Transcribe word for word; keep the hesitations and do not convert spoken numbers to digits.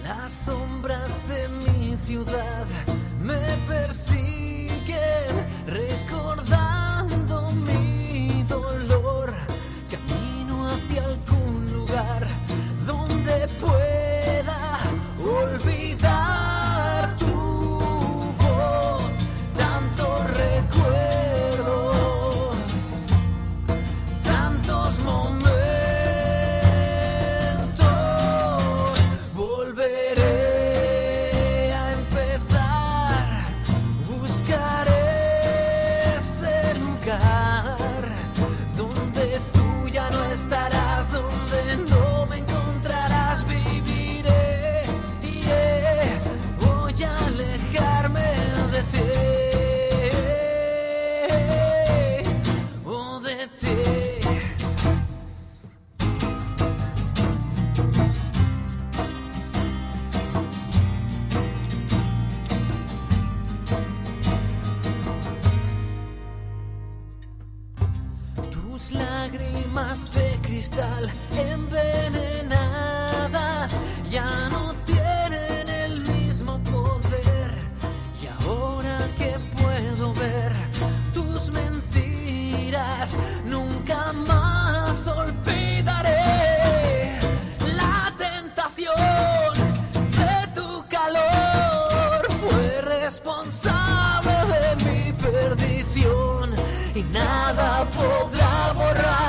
Las sombras de mi ciudad me persiguen, recordando mi dolor. Camino hacia algún lugar donde pueda olvidar tu voz. Tantos recuerdos, tantos momentos. Volveré a empezar, buscaré ese lugar donde tú ya no estarás, donde no me encontrarás. Viviré, yeah, voy a alejarme de ti, oh, de ti. Tus lágrimas de cristal envenenadas ya no tienen el mismo poder. Y ahora que puedo ver tus mentiras, nunca más olvidaré la tentación de tu calor. Fue responsable de mi perdición y nada podrá borrar